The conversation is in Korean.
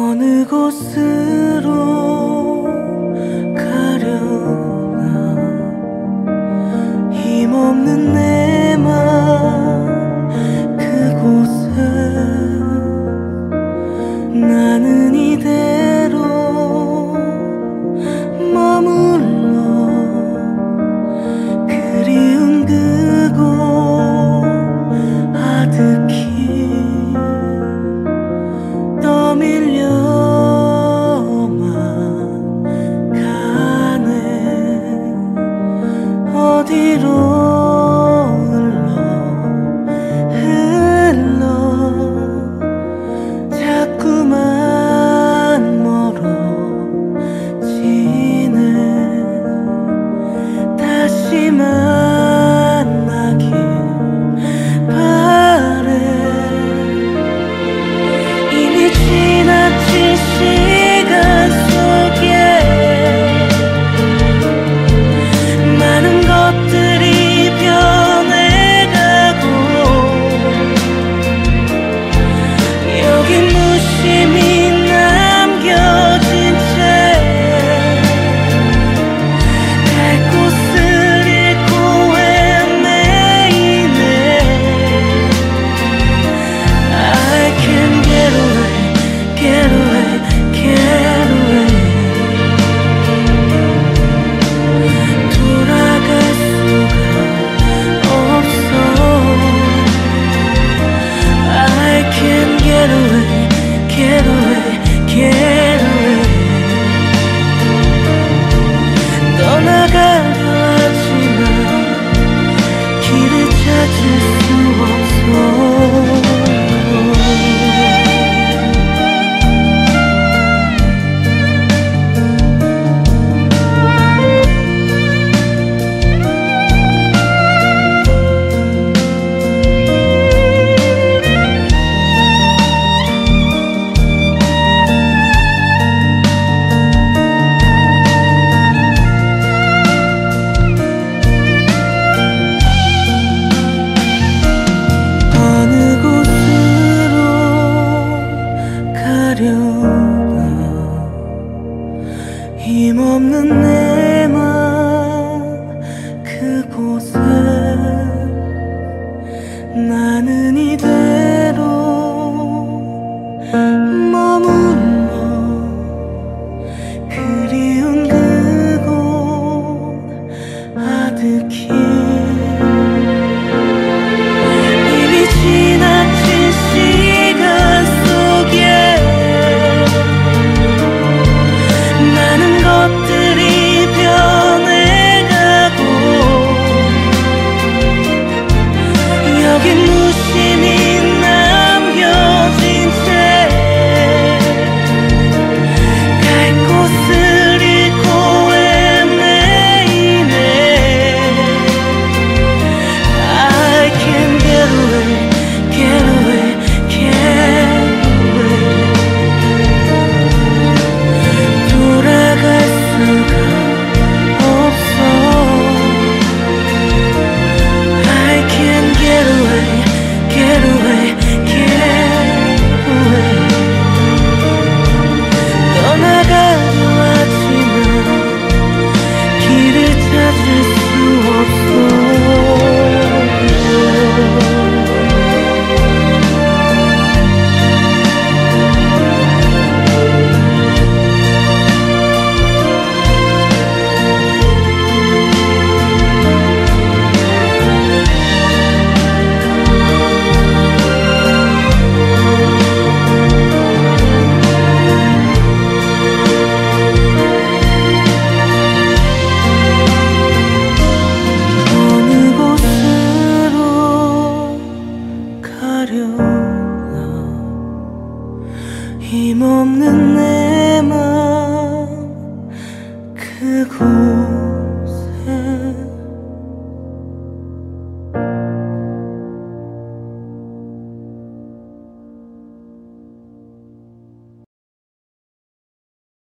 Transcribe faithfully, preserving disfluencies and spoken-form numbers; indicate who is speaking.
Speaker 1: 어느 곳으로 가려나 힘없는 내 맘 그곳에 나는 이대로 머물러 그리운 그곳 아득히 떠밀려만 가네. 어디로 흘러 흘러 자꾸만 멀어지네. 다시 만나길 바래. 이미 지나친 시간 속에 많은 것들이 변해가고 여기 무심히 남겨진 채 갈 곳을 잃고 헤매이네. I can't get away, get away, get away. 돌아갈 수가 없어. I can't get away, get away, get away. 떠나가려 하지만 길을 찾을 수 없어. 어느 곳으로 가려나 힘없는 내 맘 그곳에 나는 이대로 머물러 그리운 그곳 아득히 이미 지나친 시간 속에 많은 것들이 변해가고 여기 무심히 남겨진 채 갈 곳을 잃고 헤매이네. I can't get away, get away, get away. 돌아갈 수가 없어. I can't get away, get away, get away. 떠나가려 하지만 길을 찾을 수 없어. 어느 곳으로 가려나 힘없는 내 맘 그곳